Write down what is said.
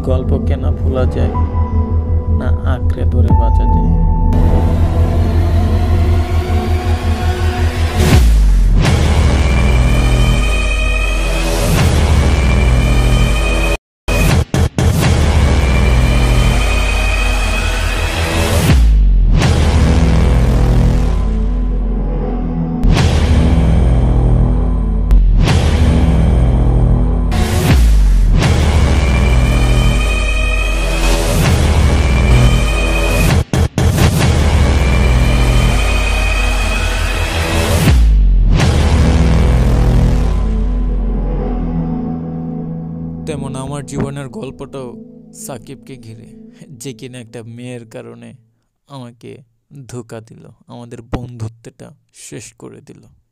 গল্পকে না ভোলা যায়, না আঁকড়ে ধরে বাঁচা যায়। তেমন আমার জীবনের গল্পটাও সাকিবকে ঘিরে, যে কিনা একটা মেয়ের কারণে আমাকে ধোঁকা দিল, আমাদের বন্ধুত্বটা শেষ করে দিল।